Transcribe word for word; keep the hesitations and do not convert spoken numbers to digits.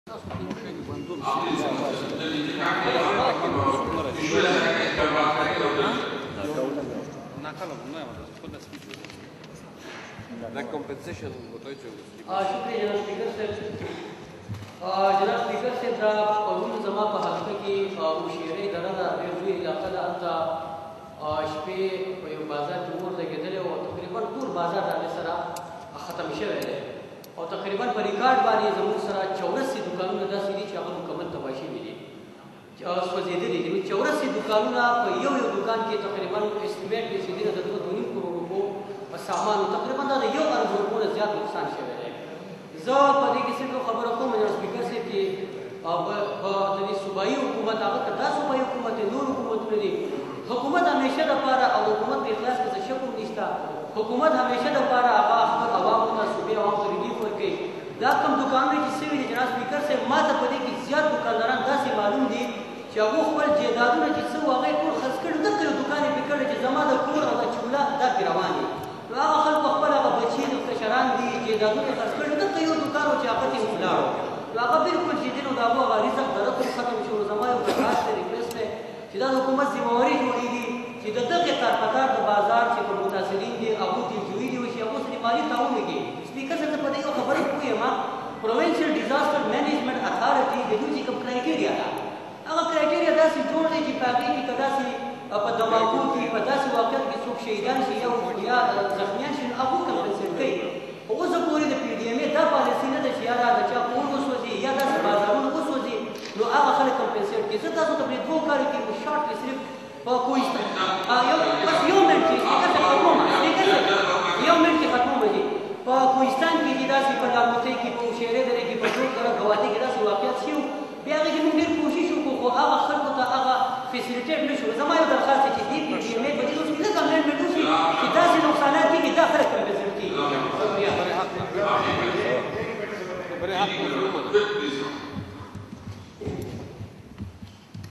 La compensation شكرا جناب سپیکر صاحب. جناب سپیکر صاحب دا پرون زما په حلقه کې مشیرې دره ده ډېر لوی علاقه ده. هلته شپې په یو بازار کې اور لګېدلی او تقریبا ټول بازار د هغې سره ختم شوی دی او تقریبا په ریکارډ باندې زموږ سره چورسي دوکانونه داسې دي چې هغه مکمل تباه شوي دي، سوځېدلي دي. نو چورسي دوکانونه په یو یو دوکان کې تقریبا اسټیمیټ رسېدلي د دوه دوه نیم کروړ روپو په سامانو تقریبا دا د یو ارب روپو نه زیات نقصان شوی دی. زه په دې کې صرف خبره کوم جناب سپیکر صاحب چې د دې صوبایي حکومت هغه که دا صوبایي حکومت دی نور حکومتونه دي، حکومت همیشه دپاره او حکومت په اخلاص کې څه شک هم نشته، حکومت همیشه دپاره هغه خپل عوامو ته صوبې عوامو ته ریلیف ورکوي. دا کوم دوکانونه چې سوي دي جناب سپیکر صاحب ما ته په دې کې زیات دوکانداران داسې معلوم دي چې هغو خپل جایدادونه چې څه وو هغه یې ټول خرڅ کړي، دلته یو دوکان یې پرې کړی چې زما د کور او د چوله دا پرې روان دي. نو هغه خلکو خپل هغه بچي د کشران دي جایدادونه یې خرڅ کړي، دلته یو دوکان و چې هغه ته یې ولاړو. نو هغه بالکل چې دی نو د هغو هغه رزق د رقم ختم شو. نو زما یو درخواست دی ریکویسټ دی چې دا د حکومت ذمهواري جوړېږي چې د دغې کارپتار د بازار چې کوم متاثرین دي هغو دلجویي دي وشي، هغو سره مالي تعاون وکړي. سپیکر صاحب ته په دې یو خبره پوه یم، پروینشل ډیزاسټر مینجمنټ اتھارټي د دوی چې کوم کرایټیریا ده هغه کرایټیریا داسې جوړ دی چې په هغې کې که داسې په دماغو کې په داسې واقعیت کې څوک شهیدان شي یا زخمیان شي نو هغو کمپنسیټ کوي. خو اوسه پورې د پي ډي ایم ای دا پالیسي نه ده چې یا دا د چا کور وسوځي یا داسې بازارونه وسوځي نو هغه خلک کمپنسیټ کړي. زه تاسو ته په دې دوو کارو کې په شارټ کې صرف په کوهستان یو بس یو منټ کې سپیکر صاحب ختموم سپیکر صاحب یو منټ کې ختموم دي. په کوهستان کې چې داسې په لاموتۍ کې په شیرې درې کې په ټول طرف ګواتي کې داسې واقعیت شي بیا هغې کې موږ ډېر کوشش وکړو خو هغه خلکو ته هغه فیسیلیټیټ نه شو. زما یو درخواست دی چې دې پي ډي ایم ای په دې اوس کې لږ امنډمنټ وشي چې داسې نقصانات کېږي دا خلک کمپنسیټ کېږي.